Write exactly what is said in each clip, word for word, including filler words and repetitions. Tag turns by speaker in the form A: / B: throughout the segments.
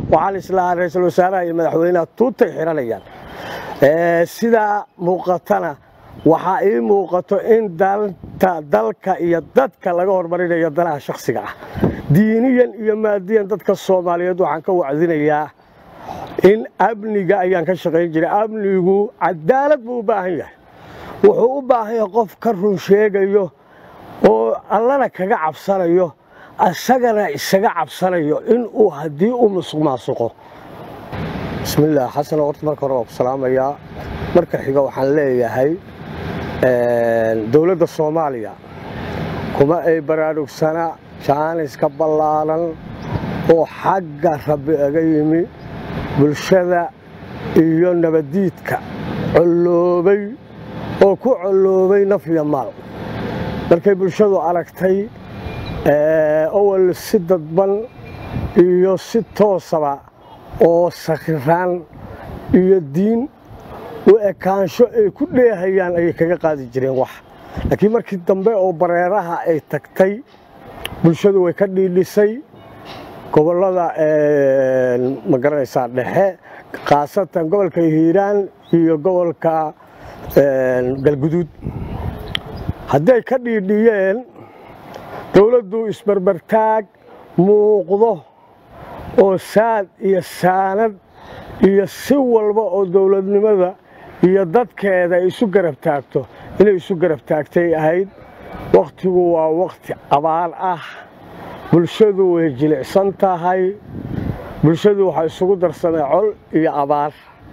A: waxaan islahaa ra'iisul wasaaraha iyo madaxweynaha tuutay xiranayaan sidaa muuqatana waxaa ii muuqato in danta dalka iyo dadka laga hormarinayo danaha shakhsiga ah diiniyan iyo maadiyan dadka Soomaaliyeed waxaan ka wacdinayaa in amniga ayaan ka shaqayn jiray amnigu cadaalad buu u baahan yahay wuxuu u baahan yahay qof ka run sheegayo oo allana kaga cabsanayo asagana isaga cabsanayo in uu hadii uu musuqmaasuqo bismillaah xasan horta marka hore ku salaamayaa marka xiga waxaan leeyahay dawladda Soomaaliya kuma ay baraarugsana jaanis ka ballaaran oo xagga rabbi aga yimi bulshada iyo nabadiidka coloobay oo ku coloobay naf iyo maal markay bulshadu aragtay awal si dadban iyo si toosaba oo sakhiraan iyo diin u ekaansho ay ku dheehayaan ay kaga qaadi jireen wax laakiin markii dambe oo bareeraha ay tagtay bulshadu way ka dhiidhisay gobolada ma garanaysaa dhexe qaasatan gobolka Hiiraan iyo gobolka Galguduud hadday ka dhiidhiyeen dawladdu isbarbartaag muuqdo oo saad iyo saanad iyo si walba oo dawladnimada iyo dadkeeda isu garab taagto inay isu garab taagtay ahayd waqtigu waa waqti abaar ah bulshadu way jilicsan tahay bulshadu waxa isugu darsamay col iyo abaar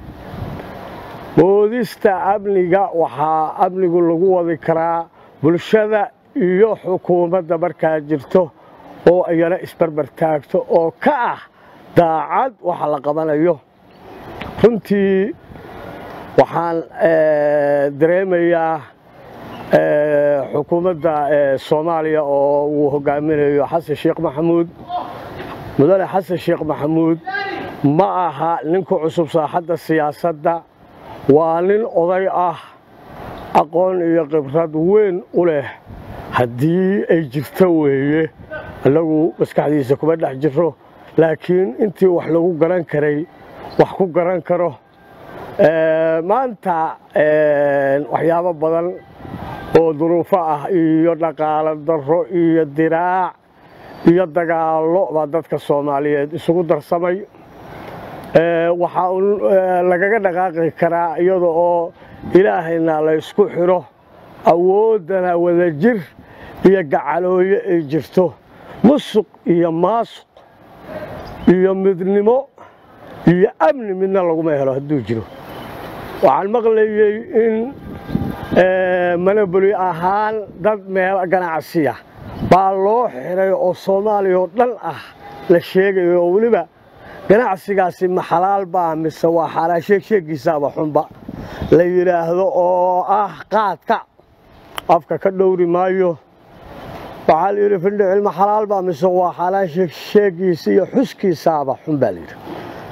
A: boodista amniga waxa amnigu lagu wadi karaa bulshada iyo xukuumadda markaa jirto oo ayana isbarbar taagto oo ka ah daacad waxa la qabanayo runtii waxaan dareemayaa xukuumadda Soomaaliya oo uu hogaaminayo Xasan Sheekh Maxamuud mudane Xasan Sheekh Maxamuud ma aha ninku cusub saaxadda siyaasadda waa nin oday ah aqoon iyo khibrad weyn u leh haddii ay jirto weeye lagu maskaxdiisa kuma dhex jiro laakiin intii wax lagu garan karay wax ku garan karo maanta waxyaabo badan oo duruufo ah iyo dhaqaale darro iyo diraac iyo dagaalo baa dadka Soomaaliyeed isugu darsamay waxa lagaga dhaqaaqi karaa iyadoo oo ilaahayna la isku xiro awoodana wada jir iyo gacalooye ay jirto musuq iyo maasuq iyo midnimo iyo amni midna lagu ma helo haduu jiro waxaan maqlayay in manabuli ahaan dad meel ganacsiya baa loo xiray oo Soomaaliya oo dhan ah la sheegayo waliba ganacsigaasi ma xalaal baa mise waa xalaal sheegiisa xunba la yiraahdo oo ah qaadka afka ka dhowri maayo waxa la yiri findhic ilma xalaal baa mise waa xalaal sheegiisa iyo xuskiisa xunba la yiri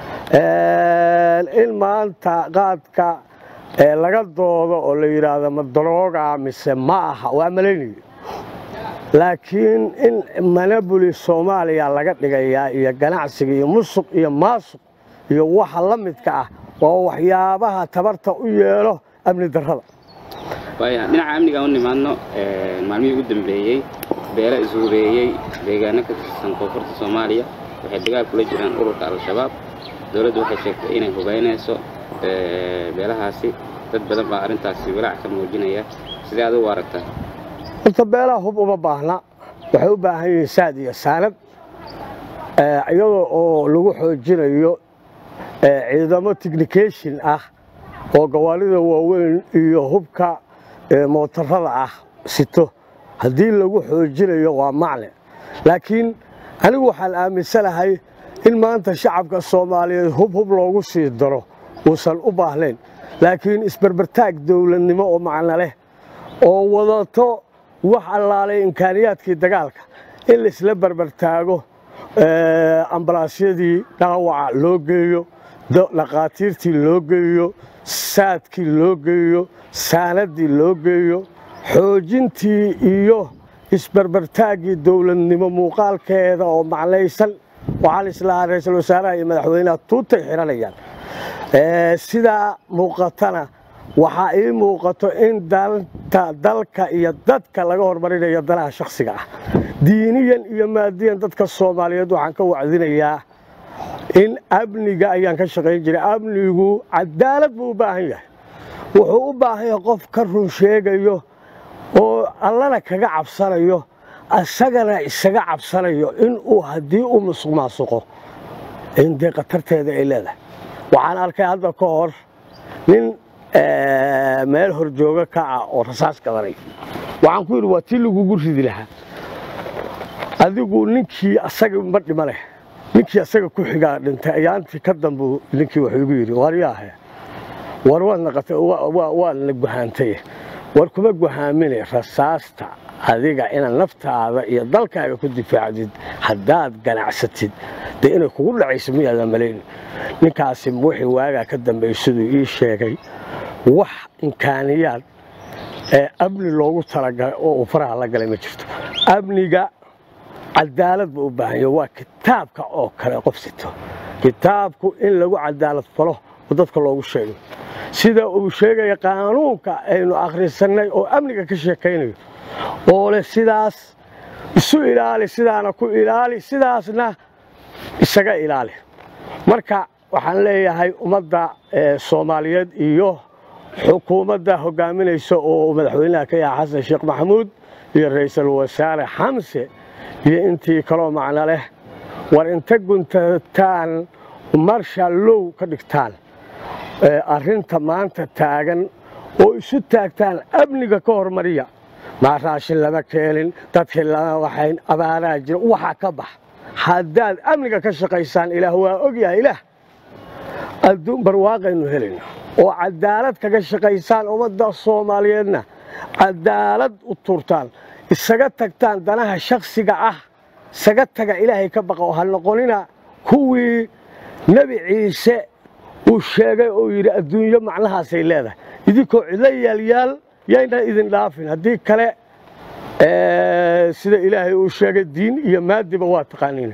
A: in maanta qaadka laga doodo oo la yiraahdo ma darooga mise ma aha waa maleynay laakiin in manabuli Soomaaliya laga dhigayaa iyo ganacsiga iyo musuq iyo maasuq iyo waxa la midka ah oo waxyaabaha tabarta u yeelo amni darrada
B: waaya dhinaca amniga u nimaadno maalmihii ugu dambeeyay beela isuureeyay deegaanka ka tirsan koonfurta Soomaaliya waxay dagaal kula jiraan ururka al-shabaab dawladdu waxay sheegtay inay hubaynayso beelahaasi dad badan baa arintaasi walaac ka muujinaya sidee aad u aragtaa
A: inta beelaha hub uma baahna waxay u baahan yihiin saad iyo saanad iyadoo oo lagu xoojinayo ciidamo technication ah oo gawaarida waaweyn iyo hubka mootarada ah sito hadii lagu xoojinayo waa macne laakiin anigu waxaan aaminsanahay in maanta shacabka Soomaaliyeed hub hub loogu sii daro uusan u baahnayn laakiin isbarbartaag dawladnimo oo macna leh oo wadato wax allaalay imkaaniyaadkii dagaalka in la isla barbartaago ambalaasyadii dhaawaca loo geeyo dhaqaatiirtii loo geeyo saadkii loo geeyo saanadii loo geeyo xoojintii iyo isbarbartaagii dawladnimo muuqaalkeeda oo macnaysan waxaan islahaa ra'iisul wasaaraha iyo madaxweynaha tuutay xiranayaan sidaa muuqatana waxaa ii muuqato in danta dalka iyo dadka laga hormarinayo danaha shakhsiga ah diiniyan iyo maadiyan dadka Soomaaliyeed waxaan ka wacdinayaa in amniga ayaan ka shaqayn jiray amnigu cadaalad buu u baahan yahay wuxuu u baahan yahay qof ka run sheegayo oo allana kaga cabsanayo asagana isaga cabsanayo in uu haddii uu musuqmaasuqo in dee qatarteeda ay leedahay waxaan arkay hadda ka hor nin meel horjooga ka ah oo rasaas qabanay waxaan ku yidhi waa tii lagugu ridi lahaa adigu ninkii asaga ma dhima leh ninkii asaga ku xigaa dhintay ayaantii ka dambu ninkii wuxuu igu yidhi waryaahe war waad naqatay waad la guhaantay war kuma guhaamine rasaasta adiga inaad naftaada iyo dalkaaga ku difaacdid haddaad ganacsatid dee inay kugu dhacayso miyaadan malayn ninkaasi wixii waagaa ka dambeeyey siduu ii sheegay wax imkaaniyaad ee amni loogu talagalay oo uu faraha la galay ma jirto amniga cadaalad buu u baahan yahay waa kitaabka oo kale qof sito kitaabku in lagu cadaalad falo oo dadka loogu sheego sida uu sheegay qaanuunka aynu akhrisanay oo amniga ka sheekaynayo oo leh sidaas isu ilaali sidaana ku ilaali sidaasna isaga ilaali marka waxaan leeyahay ummadda Soomaaliyeed iyo xukuumadda hogaaminaysa oo madaxweynaha ka yahay Xasan Sheekh Maxamuud iyo ra'iisul wasaare Xamse iyo intii kale macna leh war inta guntaan marshallow ka dhigtaan arrinta maanta taagan oo isu taagtaan amniga ka hormariya ma raashin lama keenin dadkii lama waxayn abaaraa jira waxa ka bax haddaad amniga ka shaqaysaan ilaah waa og yahay ilaah adduun barwaaqaynu helayna oo cadaalad kaga shaqaysaan ummadda Soomaaliyeedna cadaalad u turtaan isaga tagtaan danaha shakhsiga ah isaga taga ilaahay ka baqa oo hal noqonina kuwii nabi ciise uu sheegay oo yiri adduunyo macnahaasay leedahay idinkoo cidla yaalyaal yayna idin dhaafin haddii kale sida ilaahay uu sheegay diin iyo maadiba waa taqaaniin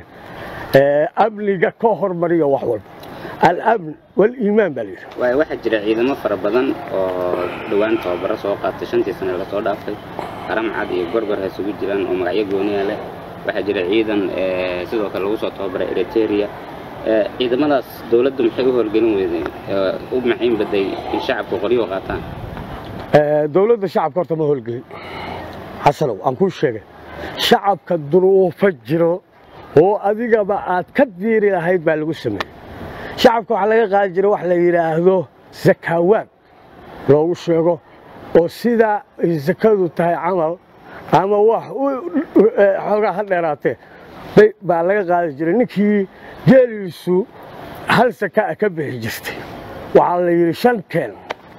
A: amniga ka hormariyo wax walba al-amn wal-iimaan bal
B: way waxa jira ciidamo fara badan oo dhawaan tababaro soo qaatay shantii sano la soo dhaafay qaram cad iyo gorgor ay isugu jiraan oo magacyo gooni ah leh waxa jira ciidan sidoo kale lagu soo tababaray Eritrea ciidamadaas dawladdu maxay u horgelin weydeen u maxay baday in shacabku qoriyo qaataan
A: dawladda shacabka horta ma howlgelin xasanow aan ku sheegay shacabka duruufo jiro oo adigaba aad ka diiri lahayd baa lagu sameeyay shacabka waxa laga qaadi jiray wax la yiraahdo zakawaad loogu sheego oo sida zakadu tahay camal ama wax xoogaa ha dheeraatee baa laga qaadi jiray ninkii geeliisu hal sakaa ka bixi jirtay waxaa la yidhi shan keen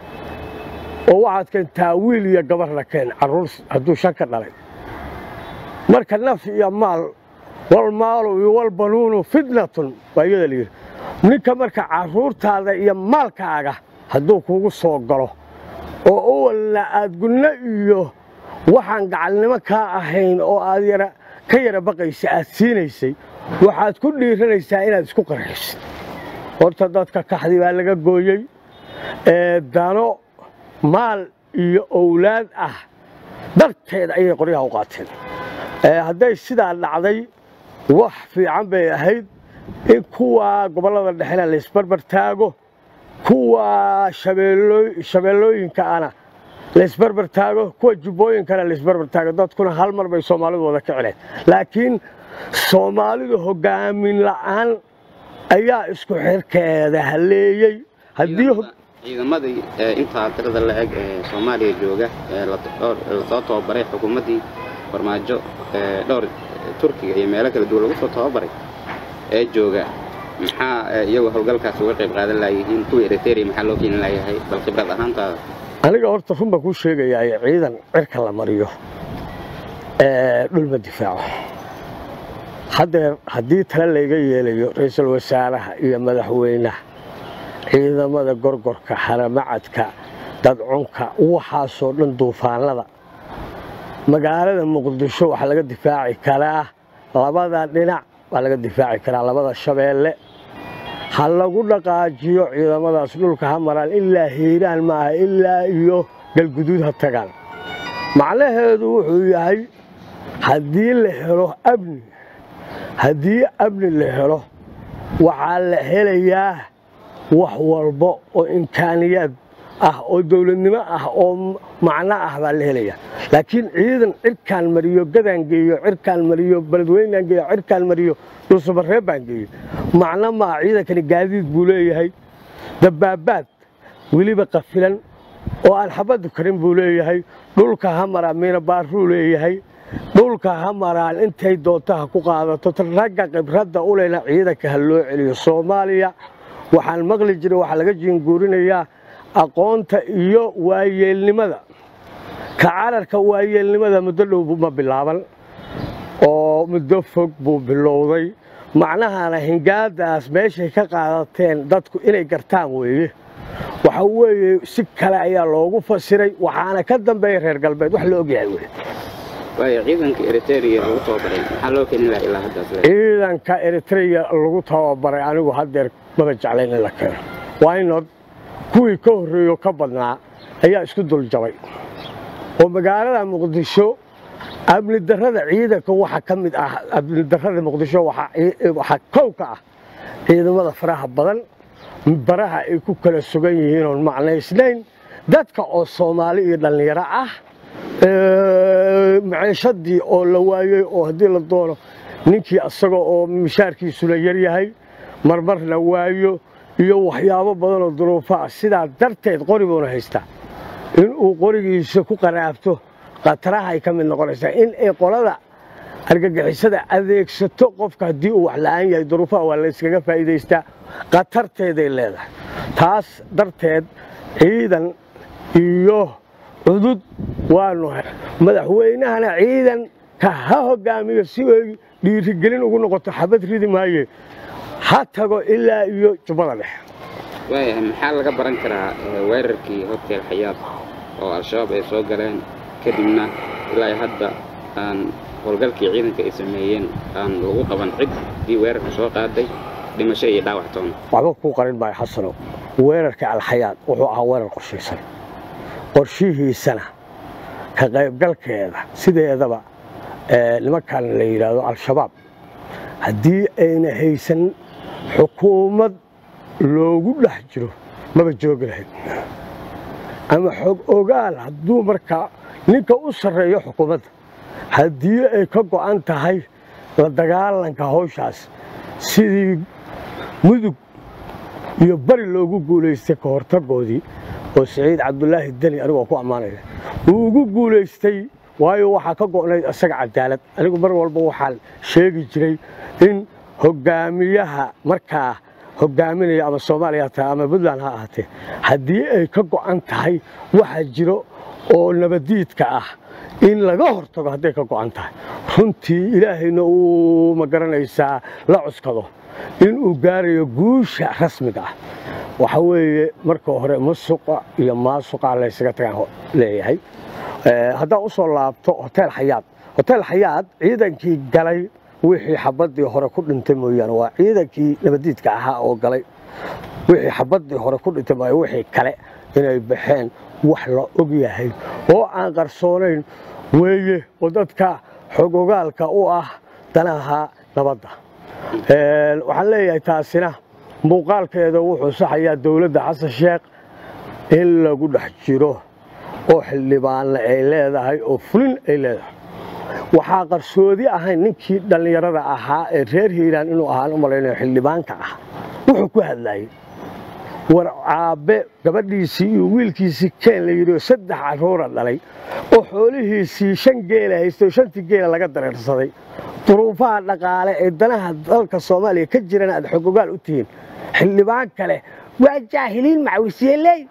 A: oo waxaad keentaa wiil iyo gabarna keen carruur hadduu shan ka dhalay marka naf iyo maal walmaalu iyo walbanuunu fitnatun baa iyada la yidhi ninka marka carruurtaada iyo maalkaaga hadduu kugu soo galo oo awalna aad gunno iyo waxaan gacalnimo kaa ahayn oo aad yara ka yara baqaysa aad siinaysay waxaad ku dhiiranaysaa inaad isku qarxisid horta dadka kaxdi baa laga gooyey ee dano maal iyo awlaad ah darteed ayay qoryaha u qaateen hadday sidaa dhacday wax fiican bay ahayd in kuwa gobollada dhexena la isbarbar taago kuwa shabeellooyinka ana la isbarbar taago kuwa jubbooyinkana la isbarbar taago dadkuna hal mar bay Soomaalidu wada ka cileen laakiin Soomaalidu hogaamin la'aan ayaa isku xirkeeda haleeyay haddii
B: ciidamadii inta tirada la eg ee Soomaaliya jooga la soo tababaray xukuumadii farmaajo dhowr Turkiga iyo meelo kala duwan lagu soo tababaray ee jooga maxaa iyagu hawlgalkaas uga qayb qaadan laayeen kuwa Eritrea maxaa loo keenin laayahay bal khibrad ahaanta
A: aniga horta run baan ku sheegayaa ciidan cirka la mariyo ee dhulma difaaco hadeer haddii tala laga yeelayo ra'iisul wasaaraha iyo madaxweynaha ciidamada gorgorka haramacadka dadcunka waxaasoo dhan duufaanada magaalada Muqdisho waxa laga difaaci karaa labada dhinac waa laga difaaci karaa labada shabeelle ha lagu dhaqaajiyo ciidamadaas dhulka ha maraan ilaa hiiraan maaha ilaa iyo galguduud ha tagaan macnaheedu wuxuu yahay haddii la helo amni haddii amni la helo waxaa la helayaa wax walba oo imkaaniyaad ah oo dawladnimo ah oo macno ah baa la helayaa laakiin ciidan cirkaan mariyo gadaan geeyo cirkaan mariyo beledweynaan geeyo cirkaan mariyo dhuusabareeb baan geeyo macno maa ciidankani gaadiid buu leeyahay dabaabaad weliba qafilan oo aan xabadu karin buu leeyahay dhulka ha maraa miina baaruu leeyahay dhulka ha maraan intay doontaha ku qaadato ragga khibradda u lehna ciidanka ha loo celiyo Soomaaliya waxaan maqli jiray waxa laga jiinguurinayaa aqoonta iyo waayeelnimada ka cararka waayeelnimada muddo dhow ma bilaaban oo muddo fog buu bilowday macnahaana hingaadaas meeshay ka qaadateen dadku inay gartaan weeye waxa weeye si kale ayaa loogu fasiray waxaana ka dambeeyay reer galbeed wax la og yahay weeye
B: way ciidanka Eritrea lagu tababaray waxa loo keenay ilaa hadda
A: ciidanka Eritrea lagu tababaray anigu hadeer maba jeclayn la keeno waa inoo kuwii ka horeeyo ka badnaa ayaa isku dul jabay oo magaalada Muqdisho amni darrada ciidanka waxa ka mid ah amni darrada Muqdisho waxa waxa kowka ah ciidamada faraha badan baraha ay ku kala sugan yihiin oo macnaysnayn dadka oo Soomaali iyo dhalinyaro ah maciishadii oo la waayay oo hadii la doono ninkii asaga oo mishaarkiisu la yar yahay marmar la waayo iyo waxyaabo badan oo duruufo ah sidaa darteed qorigoona haysta in uu qorigiisa ku qaraabto qataraha ay ka mid noqonaysaa in ay qolada argagixisada adeegsato qofka hadii uu wax la'aan yahay duruufaha waa la iskaga faa'iideystaa qatarteeday leedahay taas darteed ciidan iyo cudud waanu madaxweynahana ciidan ka hogaamiyo si ay dhiirigelin ugu noqoto xabad ridi maaye ha tago ilaa iyo jubada dhexe
B: way maxaa laga baran karaa weerarkii hotel Xayaat oo al-shabaab ay soo galeen kadibna ilaa hadda aan howlgalkii ciidanka ay sameeyeen aan lagu qaban cid di weerarka soo qaaday dhimasho iyo dhaawac toon
A: waxba ku qarin baa xasano weerarka al-Xayaat wuxuu ahaa weerar qorshaysan qorshihiisana ka qaybgalkeeda sideedaba ee nimankan la yiraahdo al-shabaab haddii ayna haysan xukuumad loogu dhex jiro maba joogi lahayd ama xog ogaal hadduu markaa ninka u sarreeyo xukuumadda haddii ay ka go'an tahay la dagaalanka hawshaas sidii mudug iyo bari loogu guulaystay ka hortagoodii oo Saciid Cabdullaahi Dani anigoo ku amaanaya uu ugu guulaystay waayo waxa ka go'nayd asaga cadaalad anigu mar walba waxaan sheegi jiray in hogaamiyaha markaa hogaaminaya ama Soomaaliya ama Puntland ha ahaatee haddii ay ka go'an tahay waxa jiro oo nabadiidka ah in laga hortago haday ka go'an tahay runtii ilaahayna uu ma garanaysaa la cuskado in uu gaarayo guusha rasmiga ah waxa weeye marka hore musuqa iyo maasuqa la isaga tagaan leeyahay ee hadaa u soo laabto hotel Xayaat hotel Xayaat ciidankii galay wixii xabadii hore ku dhintay mooyaan waa ciidankii nabadiidka ahaa oo galay wixii xabadii hore ku dhintay ma wixii kale inay baxeen wax la og yahay oo aan qarsoonayn weeye oo dadka xogogaalka u ah danaha nabadda ee waxaan leeyahay taasina muuqaalkeeda wuxuu saxayaa dawladda Xasan Sheekh in lagu dhex jiro oo xildhibaan ay leedahay oo fulin ay leedahay waxaa qarsoodi ahayn ninkii dhalinyarada ahaa ee reer Hiiraan inuu ahaan u maleeyo xildhibaanka ah wuxuu ku hadlayay war aabe gabadhiisii iyo wiilkiisii keen la yiri saddex caruur dhalay oo xoolihiisii shan geel haysto shantii geel laga dareersaday duruufaha dhaqaale ee danaha dalka Soomaaliya ka jirana aad xogogaal u tihiin xildhibaan kale waa jaahiliin macwisyeelay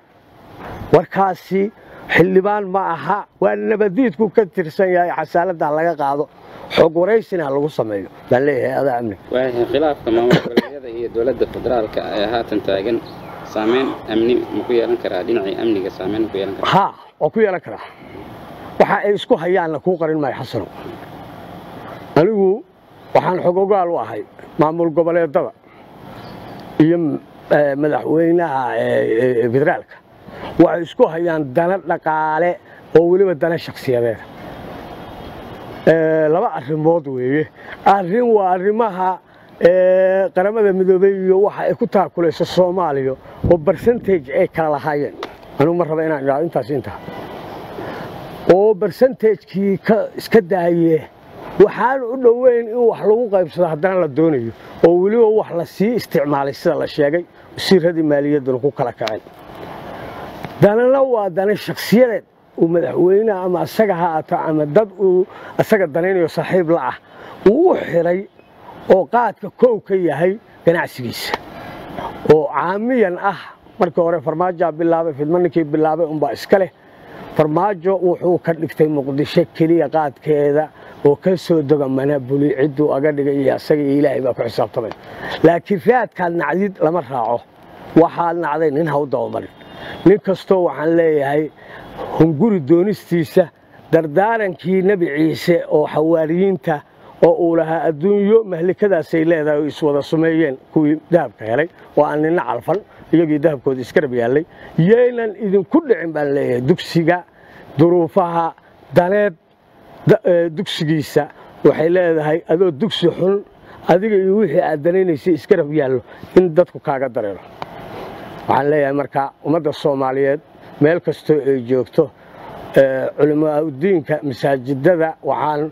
A: warkaasi xildhibaan ma aha waa nabadiidku ka tirsan yahay xasaalada laga qaado xog wareysina lagu sameeyo baan leeyahay adaa amni
B: waa khilaafka maamulka iyo dawladda federaalka ee haatan taagan saameyn amni ma ku yeelan karaa dhinaca amniga saameyn ku yeelan karaa
A: ha oo ku yeelan karaa waxa ay isku hayaan ku qarin may xasano anigu waxaan xogogaal u ahay maamul goboleedada iyo madaxweynaha federaalka waxay isku hayaan dana dhaqaale oo waliba dana shakhsiyadeed laba arrimood weeye arrin waa arrimaha qaramada midoobay iyo waxa ay ku taakulayso Soomaaliya oo percentage ay kala lahaayeen anu ma raba inaan iraado intaas inta oo percentage-kii ka iska daayay waxaan u dhaweyn in wax lagu qaybsado haddana la doonayo oo waliba wax la sii isticmaalay sida la sheegay wasiiradii maaliyadda ku kala kacay danana waa dana shakhsiyadeed oo madaxweynaha ama asaga ha aata ama dad uu asaga danaynayo saaxiib la ah uu xiray oo qaadka koow ka yahay ganacsigiisa oo caamiyan ah markii hore farmaajo bilaabay fidmankii bilaabay umba iska leh farmaajo wuxuu ka dhigtay muqdisho kaliya qaadkeeda oo ka soo doga manabuli cidu aga dhigay asaga ilaahay baa ku xisaabtamay laakiin raadkaan nacdid lama raaco waxa nacday nin hawda umar nin kasto waxaan leeyahay hunguri doonistiisa dardaarankii nabi ciise oo xawaariyiinta oo uu lahaa adduunyo mahlikadaas ay leedahay iswada sameeyeen kuwii dahabka helay oo aan nina calfan iyagii dahabkooda iska rab yaalay yeelan idin ku dhicin baan leeyahay dugsiga duruufaha daneed dugsigiisa waxay leedahay adoo dugsi xun adiga iyo wixii aad danaynaysay iska rab yaallo in dadku kaaga dareero waxaan leeyahay marka ummadda Soomaaliyeed meel kasto ay joogto culimada diinka masaajidada waxaan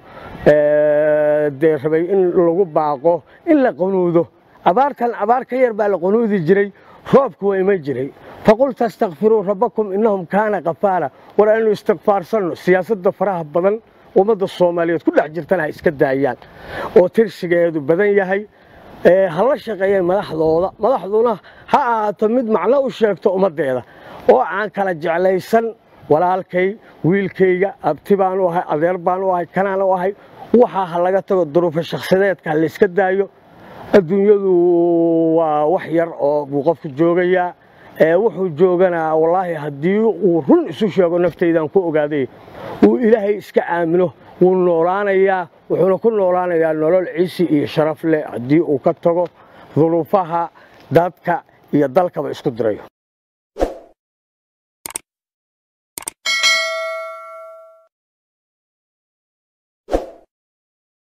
A: deerbay in lagu baaqo in la qanuudo abaartan abaar ka yar baa la qanuudi jiray roobku way ma jiray faqul tastaghfiru rabbakum innahum kana ghafara war aanu istighfaarsanno siyaasadda faraha badan ummadda Soomaaliyeed ku dhex jirtana iska daayaan oo tirsigeedu badan yahay ee hala shaqeeyay madaxdooda madaxduna ha ahaato mid macno u sheegto ummadeeda oo aan kala jeclaysan walaalkay wiilkayga abti baan u ahay adeer baan u ahay kanaan u ahay waxa laga tago duruufo shakhsiyadeedka la iska daayo adduunyadu waa wax yar oo buu qofku joogaya ee wuxuu joogana wallahi hadii uu run isu sheego naftaydan ku ogaaday uu ilaahay iska aamino uu noolaanaya wuxuuna ku noolaanayaa nolol ciisi iyo sharaf leh hadii uu ka tago duruufaha dadka iyo dalkaba isku dirayo